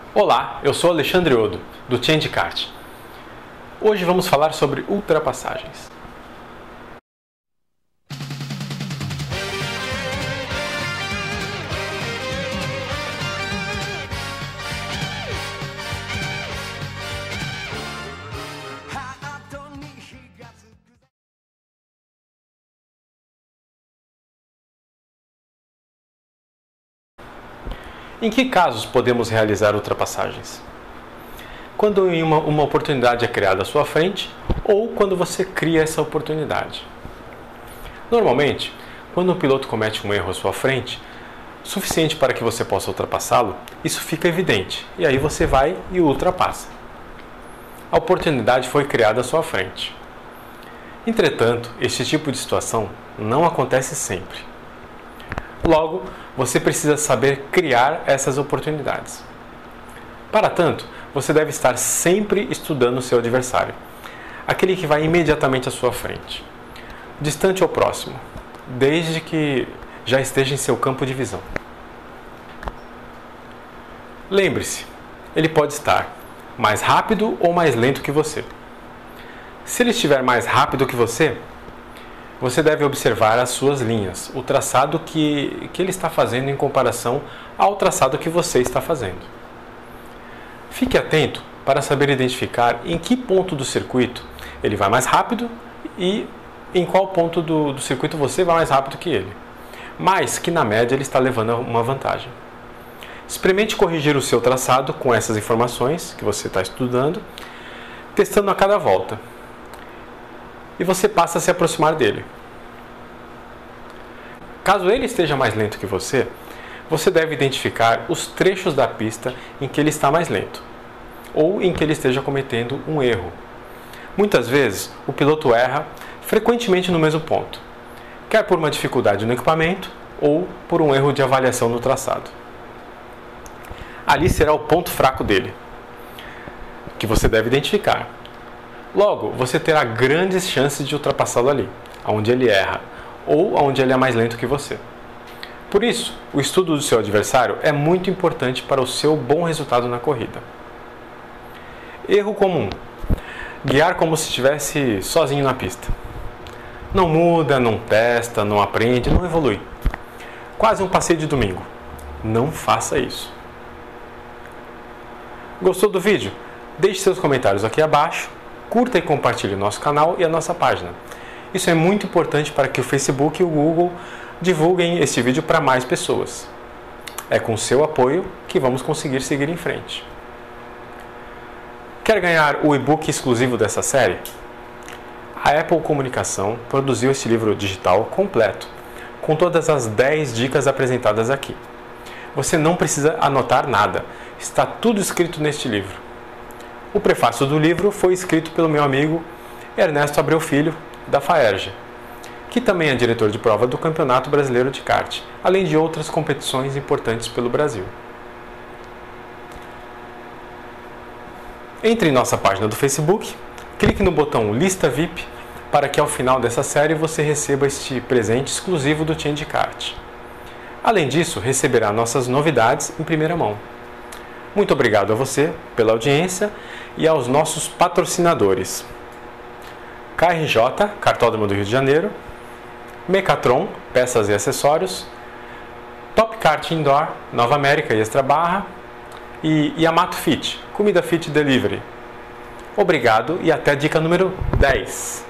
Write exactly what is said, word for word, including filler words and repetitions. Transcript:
Olá, eu sou Alexandre Odo, do ChangeKart. Hoje vamos falar sobre ultrapassagens. Em que casos podemos realizar ultrapassagens? Quando uma, uma oportunidade é criada à sua frente ou quando você cria essa oportunidade. Normalmente, quando um piloto comete um erro à sua frente, suficiente para que você possa ultrapassá-lo, isso fica evidente e aí você vai e o ultrapassa. A oportunidade foi criada à sua frente. Entretanto, este tipo de situação não acontece sempre. Logo, você precisa saber criar essas oportunidades. Para tanto, você deve estar sempre estudando o seu adversário, aquele que vai imediatamente à sua frente, distante ou próximo, desde que já esteja em seu campo de visão. Lembre-se, ele pode estar mais rápido ou mais lento que você. Se ele estiver mais rápido que você, você deve observar as suas linhas, o traçado que, que ele está fazendo em comparação ao traçado que você está fazendo. Fique atento para saber identificar em que ponto do circuito ele vai mais rápido e em qual ponto do, do circuito você vai mais rápido que ele, mas que na média ele está levando uma vantagem. Experimente corrigir o seu traçado com essas informações que você está estudando, testando a cada volta. E você passa a se aproximar dele. Caso ele esteja mais lento que você, você deve identificar os trechos da pista em que ele está mais lento, ou em que ele esteja cometendo um erro. Muitas vezes, o piloto erra frequentemente no mesmo ponto, quer por uma dificuldade no equipamento, ou por um erro de avaliação no traçado. Ali será o ponto fraco dele, que você deve identificar. Logo, você terá grandes chances de ultrapassá-lo ali, onde ele erra, ou onde ele é mais lento que você. Por isso, o estudo do seu adversário é muito importante para o seu bom resultado na corrida. Erro comum: guiar como se estivesse sozinho na pista. Não muda, não testa, não aprende, não evolui. Quase um passeio de domingo. Não faça isso. Gostou do vídeo? Deixe seus comentários aqui abaixo. Curta e compartilhe o nosso canal e a nossa página. Isso é muito importante para que o Facebook e o Google divulguem este vídeo para mais pessoas. É com seu apoio que vamos conseguir seguir em frente. Quer ganhar o e-book exclusivo dessa série? A Apple Comunicação produziu este livro digital completo, com todas as dez dicas apresentadas aqui. Você não precisa anotar nada, está tudo escrito neste livro. O prefácio do livro foi escrito pelo meu amigo Ernesto Abreu Filho, da Faerj, que também é diretor de prova do Campeonato Brasileiro de Kart, além de outras competições importantes pelo Brasil. Entre em nossa página do Facebook, clique no botão Lista V I P para que ao final dessa série você receba este presente exclusivo do ChangeKart. Além disso, receberá nossas novidades em primeira mão. Muito obrigado a você pela audiência e aos nossos patrocinadores: K R J, Kartódromo do Rio de Janeiro, Mecatron, peças e acessórios, Top Kart Indoor, Nova América e Extra Barra e Yamato Fit, comida fit delivery. Obrigado e até a dica número dez.